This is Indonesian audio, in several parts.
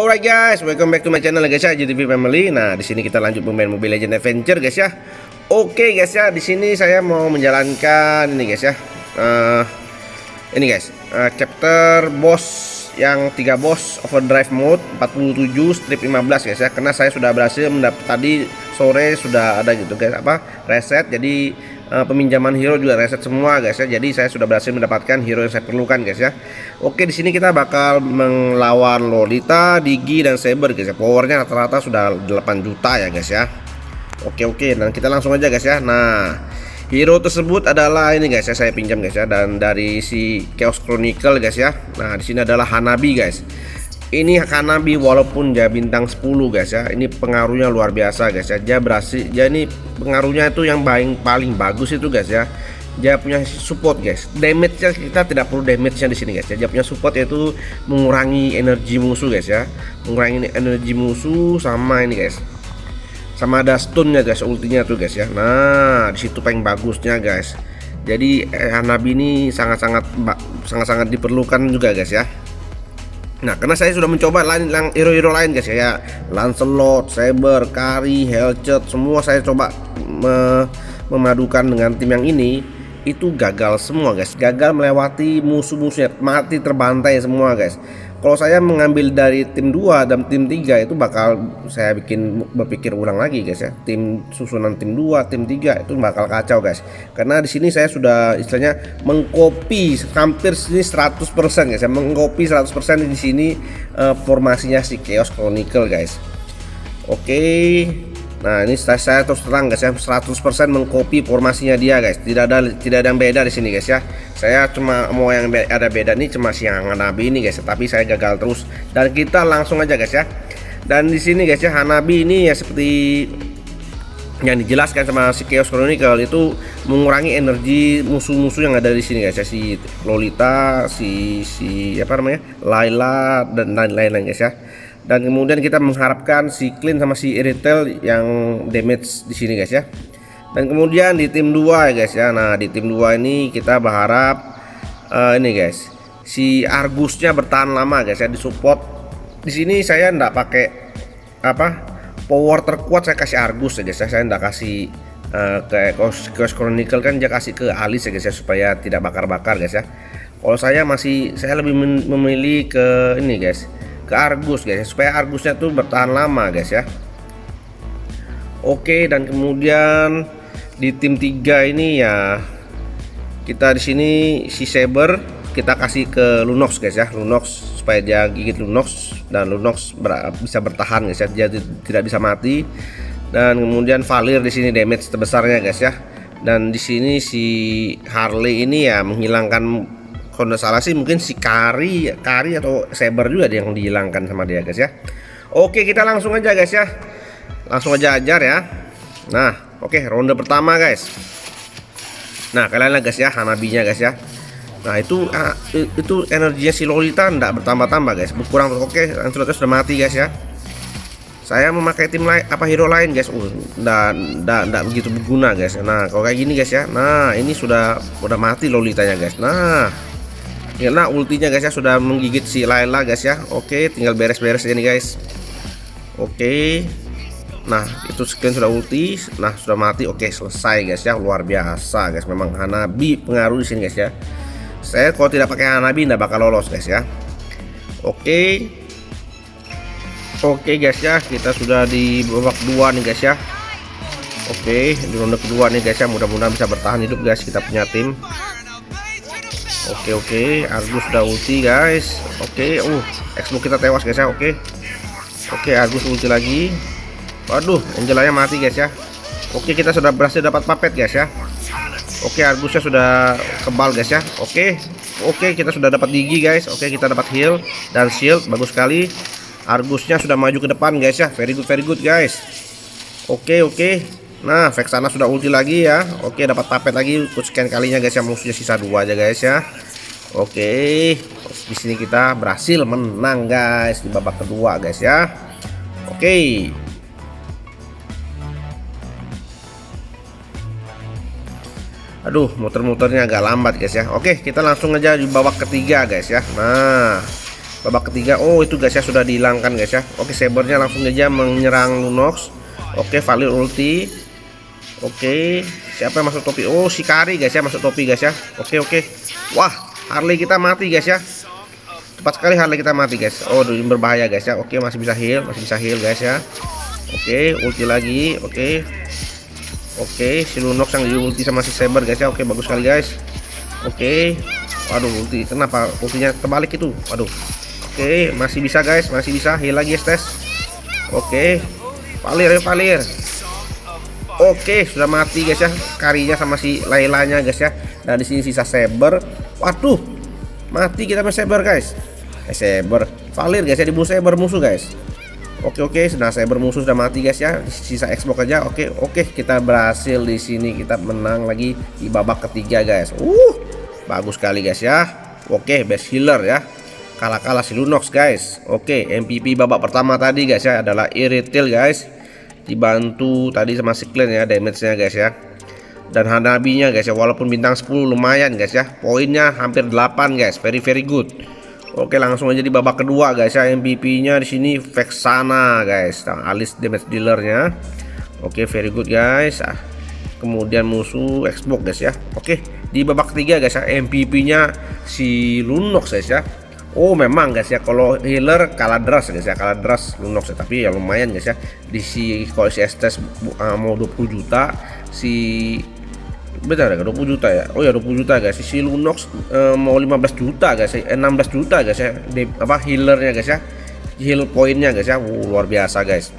Alright guys, welcome back to my channel guys ya, GTV Family. Nah, di sini kita lanjut bermain Mobile Legends Adventure guys ya. Oke guys ya, di sini saya mau menjalankan ini guys ya. Ini guys, chapter boss yang 3 boss overdrive mode 47 strip 15 guys ya. Karena saya sudah berhasil mendapat tadi sore sudah ada gitu guys, reset. Jadi peminjaman hero juga reset semua guys ya. Jadi saya sudah berhasil mendapatkan hero yang saya perlukan guys ya. Oke, di sini kita bakal melawan Lolita, Digi dan Saber guys ya. Powernya rata-rata sudah 8 juta ya guys ya. Oke, dan kita langsung aja guys ya. Nah, hero tersebut adalah ini guys ya, saya pinjam guys ya, dan dari si Chaos Chronicle guys ya. Nah, di sini adalah Hanabi guys. Ini Hanabi walaupun dia bintang 10 guys ya, ini pengaruhnya luar biasa guys ya. Dia berhasil, dia ini pengaruhnya itu yang paling bagus itu guys ya. Dia punya support guys. Damage-nya kita tidak perlu damage-nya di sini guys ya. Dia punya support yaitu mengurangi energi musuh guys ya. Mengurangi energi musuh sama ini guys. Sama ada stun-nya guys, ultinya tuh guys ya. Nah, di situ paling bagusnya guys. Jadi Hanabi ini sangat-sangat diperlukan juga guys ya. Nah, karena saya sudah mencoba hero-hero lain guys ya, Lancelot, Saber, Kari, Hellcat, semua saya coba memadukan dengan tim yang ini, itu gagal semua guys. Gagal melewati musuh-musuhnya, mati terbantai semua guys. Kalau saya mengambil dari tim 2 dan tim 3 itu bakal saya berpikir ulang lagi guys ya. Tim susunan tim 2, tim 3 itu bakal kacau guys. Karena di sini saya sudah istilahnya mengcopy hampir sini 100% guys ya. Mengcopy 100% di sini formasinya si Chaos Chronicle guys. Oke. Nah, ini saya terus terang guys ya, 100% mengcopy formasinya dia guys. Tidak ada yang beda di sini guys ya. Saya cuma mau yang ada beda nih cuma si Hanabi ini guys, tapi saya gagal terus. Dan kita langsung aja guys ya. Dan di sini guys ya, Hanabi ini ya seperti yang dijelaskan sama si Chaos Chronicle itu mengurangi energi musuh-musuh yang ada di sini guys ya. Si Lolita, si apa namanya? Layla dan lain-lain guys ya. Dan kemudian kita mengharapkan si Clean sama si Irritel yang damage di sini guys ya. Dan kemudian di tim 2 ya guys ya. Nah, di tim 2 ini kita berharap ini guys, si Argusnya bertahan lama guys ya, disupport. Di sini saya enggak pakai power terkuat, saya kasih Argus ya guys ya. Saya enggak kasih ke Chaos Chronicle, kan dia kasih ke Alice ya guys ya, supaya tidak bakar-bakar guys ya. Kalau saya lebih memilih ke ini guys, ke Argus guys, supaya Argusnya tuh bertahan lama guys ya. Oke, dan kemudian di tim 3 ini ya, kita di sini si Saber kita kasih ke Lunox guys ya. Lunox supaya dia gigit Lunox, dan Lunox bisa bertahan guys ya, dia tidak bisa mati. Dan kemudian Valir di sini damage terbesarnya guys ya. Dan di sini si Harley ini ya menghilangkan, kalau nggak salah sih mungkin si Kari atau Saber juga yang dihilangkan sama dia guys ya. Oke, kita langsung aja guys ya, langsung aja ajar ya. Nah, oke, ronde pertama guys. Nah, kalian lihat guys ya, Hanabinya guys ya. Nah, itu energinya si Lolita enggak bertambah-tambah guys, berkurang. Oke, Lancelot sudah mati guys ya. Saya memakai tim lain, hero lain guys, enggak begitu berguna guys. Nah, kalau kayak gini guys ya, nah ini sudah mati Lolitanya guys. Nah, ultinya guys ya sudah menggigit si Layla guys ya. Oke, tinggal beres-beres aja nih guys. Oke. Nah, itu skin sudah ulti. Nah, sudah mati. Oke, selesai guys ya. Luar biasa guys. Memang Hanabi pengaruh di sini guys ya. Saya kalau tidak pakai Hanabi nggak bakal lolos guys ya. Oke. Oke guys ya, kita sudah di babak 2 nih guys ya. Oke, di ronde kedua nih guys ya. Mudah-mudahan bisa bertahan hidup guys, kita punya tim. Oke, Argus sudah ulti guys. Oke, Expo kita tewas guys ya. Oke, Argus ulti lagi. Waduh, Angelanya mati guys ya. Oke, kita sudah berhasil dapat papet guys ya. Oke, Argusnya sudah kebal guys ya. Oke, kita sudah dapat Digi guys. Oke, kita dapat heal dan shield, bagus sekali. Argusnya sudah maju ke depan guys ya. Very good guys. Oke. Nah, Vexana sudah ulti lagi ya. Oke, dapat tapet lagi untuk sekian kalinya guys ya. Musuhnya sisa 2 aja guys ya. Oke, di sini kita berhasil menang guys di babak kedua guys ya. Oke. Aduh, muter-muternya agak lambat guys ya. Oke, kita langsung aja di babak ketiga guys ya. Nah, babak ketiga. Oh itu guys ya, sudah dihilangkan guys ya. Oke, sabernya langsung aja menyerang Lunox. Oke, Valir ulti. Oke, siapa yang masuk topi? Oh, si Kari guys ya, masuk topi guys ya. Oke. Wah, Harley kita mati guys ya. Cepat sekali Harley kita mati guys. Oh, ini berbahaya guys ya. Oke, masih bisa heal guys ya. Oke, ulti lagi. Oke, si Lunox yang di ulti sama si Saber guys ya. Oke, bagus sekali guys. Oke. Waduh, ulti. Kenapa ultinya terbalik itu? Waduh. Oke, masih bisa guys, masih bisa heal lagi Estes. Oke. Valir. Oke, sudah mati guys ya, Karinya sama si Lailanya guys ya. Dan di sini sisa Saber. Waduh, mati kita sama Saber guys. Saber, Valir guys ya, dibunuh Saber musuh guys. Oke, nah Saber musuh sudah mati guys ya. Sisa Xbox aja. Oke, kita berhasil di sini, kita menang lagi di babak ketiga guys. Bagus sekali guys ya. Oke, best healer ya. Kalah si Lunox guys. Oke, MVP babak pertama tadi guys ya adalah Irithil guys. Dibantu tadi sama si Clan ya, damage-nya guys ya. Dan Hanabinya guys ya, walaupun bintang 10 lumayan guys ya. Poinnya hampir 8 guys, very good. Oke, langsung aja di babak kedua guys ya. MVP-nya di sini Vexana guys. Nah, alis damage dealer-nya. Oke, very good guys. Kemudian musuh Xbox guys ya. Oke, di babak ketiga guys ya, MVP-nya si Lunox guys ya. Oh memang guys ya, kalau healer kalah deras guys ya, Lunox ya. Tapi ya lumayan guys ya. Di kalau si Estes mau 20 juta, si benar ya 20 juta ya. Oh ya 20 juta guys. Si Lunox mau 15 juta guys ya, 16 juta guys ya. Healernya guys ya. Heal poinnya guys ya. Luar biasa guys.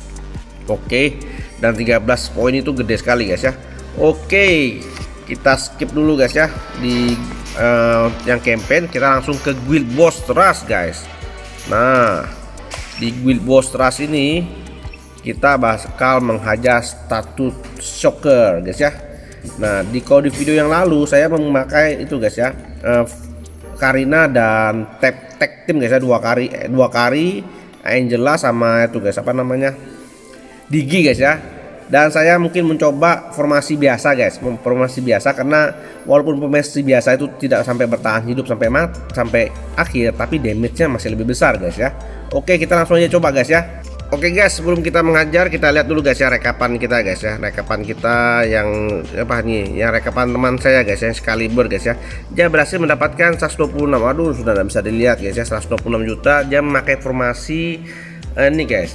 Oke, dan 13 poin itu gede sekali guys ya. Oke, kita skip dulu guys ya di yang campaign, kita langsung ke Guild Boss Rush guys. Nah, di Guild Boss Rush ini kita bakal menghajar status Shocker guys ya. Nah, kalau di video yang lalu saya memakai itu guys ya, Karina dan tag team guys ya, dua kari Angela sama itu guys, apa namanya, Digi guys ya. Dan saya mungkin mencoba formasi biasa guys, formasi biasa, karena walaupun formasi biasa itu tidak sampai bertahan hidup sampai akhir, tapi damage-nya masih lebih besar guys ya. Oke, kita langsung aja coba guys ya. Oke guys, sebelum kita mengajar, kita lihat dulu guys ya rekapan kita guys ya. Rekapan kita yang apa nih? Yang rekapan teman saya guys ya, Excalibur guys ya. Dia berhasil mendapatkan 126. Waduh, sudah tidak bisa dilihat guys ya, 126 juta. Dia memakai formasi ini guys.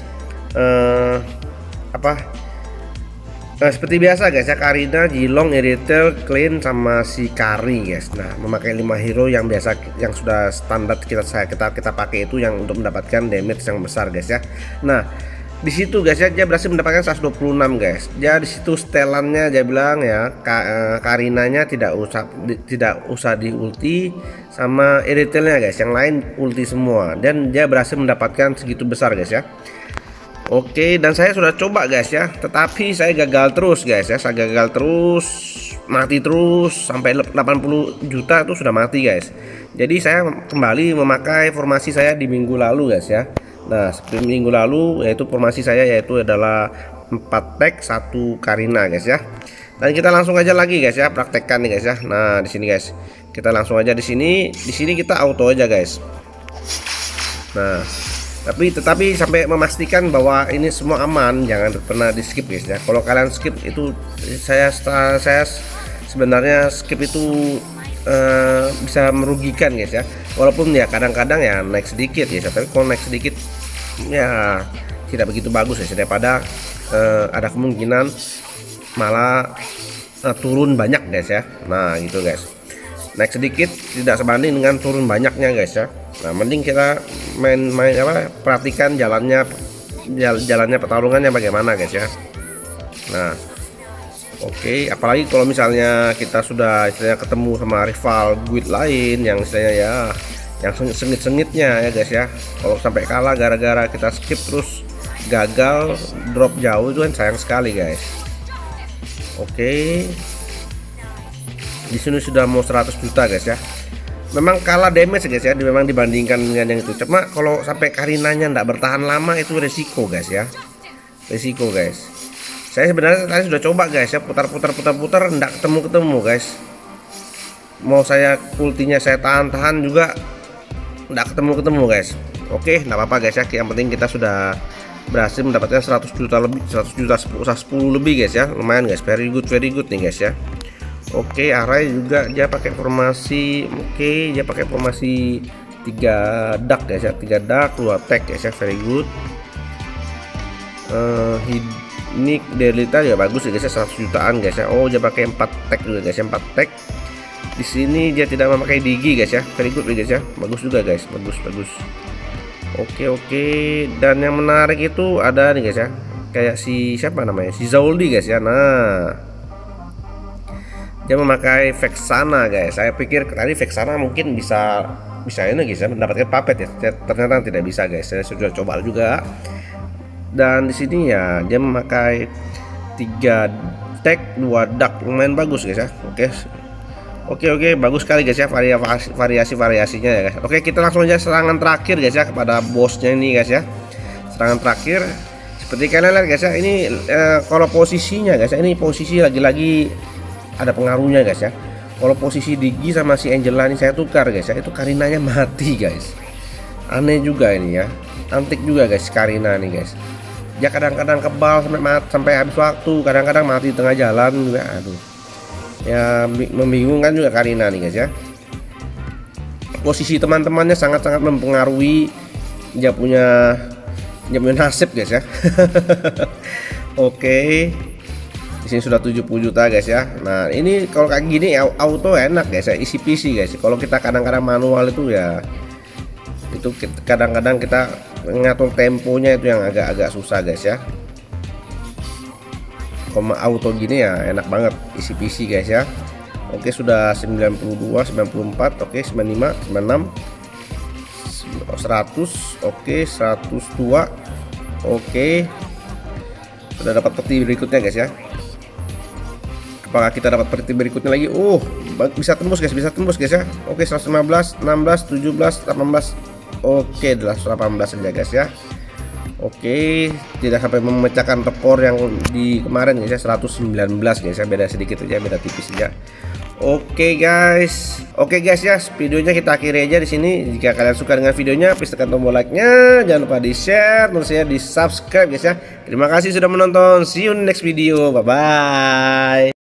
Seperti biasa guys ya, Karina, Jilong, Irithil, Clean sama si Kari guys. Nah, memakai 5 hero yang biasa, yang sudah standar kita pakai itu, yang untuk mendapatkan damage yang besar guys ya. Nah, di situ guys ya, dia berhasil mendapatkan 126 guys. Dia di situ setelannya dia bilang ya, Karinanya tidak usah di ulti, sama Irithilnya guys, yang lain ulti semua, dan dia berhasil mendapatkan segitu besar guys ya. Oke, dan saya sudah coba guys ya, tetapi saya gagal terus guys ya. Saya gagal terus, mati terus, sampai 80 juta itu sudah mati guys. Jadi saya kembali memakai formasi saya di minggu lalu guys ya. Nah, seperti minggu lalu, yaitu formasi saya yaitu adalah 4 tag 1 Karina guys ya. Dan kita langsung aja lagi guys ya, praktekkan nih guys ya. Nah, di sini guys, kita langsung aja di sini kita auto aja guys. Nah, tetapi sampai memastikan bahwa ini semua aman, jangan pernah di skip guys ya. Kalau kalian skip itu, saya sebenarnya skip itu bisa merugikan guys ya. Walaupun ya kadang-kadang ya naik sedikit ya, tapi kalau naik sedikit ya tidak begitu bagus ya, daripada ada kemungkinan malah turun banyak guys ya. Nah gitu guys, naik sedikit tidak sebanding dengan turun banyaknya guys ya. Nah, mending kita perhatikan jalannya pertarungannya bagaimana guys ya. Nah, oke, apalagi kalau misalnya kita sudah istilahnya ketemu sama rival guild lain yang istilahnya ya, yang sengit-sengitnya ya guys ya. Kalau sampai kalah gara-gara kita skip terus gagal drop jauh, itu kan sayang sekali guys. Oke, di sini sudah mau 100 juta guys ya. Memang kalah damage guys ya, memang dibandingkan dengan yang itu. Cuma kalau sampai Karinanya tidak bertahan lama, itu resiko guys ya, resiko guys. Saya sebenarnya tadi sudah coba guys ya, putar-putar tidak ketemu guys. Mau saya ultinya saya tahan juga nggak ketemu guys. Oke, nggak apa-apa guys ya, yang penting kita sudah berhasil mendapatkan 100 juta lebih, 100 juta 10 lebih guys ya, lumayan guys, very good nih guys ya. Oke, Arai juga dia pakai formasi, oke dia pakai formasi 3 dak guys ya, 3 dak 2 tag guys ya, very good. Ini Delita ya bagus ya guys ya, 100 jutaan guys ya. Oh dia pakai 4 tag juga guys ya, 4 tag. Di sini dia tidak memakai digi guys ya, very good guys ya, bagus juga guys, bagus. Oke, dan yang menarik itu ada nih guys ya, kayak si siapa namanya, si Zoldi guys ya. Nah dia memakai Vexana guys. Saya pikir tadi Vexana mungkin bisa ini guys ya, mendapatkan puppet ya, ternyata tidak bisa guys. Saya sudah coba juga. Dan di sini ya dia memakai 3 tag 2 dak, lumayan bagus guys ya. Oke, bagus sekali guys ya, variasinya ya guys. Oke, kita langsung aja serangan terakhir guys ya kepada bosnya ini guys ya. Serangan terakhir seperti kalian lihat guys ya, ini kalau posisinya guys ya, ini posisi lagi-lagi ada pengaruhnya guys ya. Kalau posisi Digi sama si Angela ini saya tukar guys ya, itu Karinanya mati guys. Aneh juga ini ya, antik juga guys Karina nih guys. Ya kadang-kadang kebal sampai habis waktu, kadang-kadang mati di tengah jalan juga. Aduh ya, membingungkan juga Karina nih guys ya. Posisi teman-temannya sangat-sangat mempengaruhi dia punya nasib guys ya. Oke, di sini sudah 70 juta guys ya. Nah ini kalau kayak gini auto enak guys ya, isi PC guys. Kalau kita kadang-kadang manual itu ya, itu kadang-kadang kita ngatur temponya itu yang agak susah guys ya. Koma auto gini ya enak banget, isi PC guys ya. Oke sudah 92, 94, oke 95, 96, 100, oke 102, oke sudah dapat peti berikutnya guys ya. Apakah kita dapat peti berikutnya lagi? Bisa tembus guys, ya. Oke 115, 16, 17, 18, oke 118 saja guys ya. Oke, tidak sampai memecahkan rekor yang di kemarin guys ya, 119 guys ya, beda sedikit aja, beda tipis saja. Oke guys ya, videonya kita akhiri aja di sini. Jika kalian suka dengan videonya, please tekan tombol like-nya, jangan lupa di-share, tentu saja di-subscribe guys ya. Terima kasih sudah menonton, see you next video, bye bye.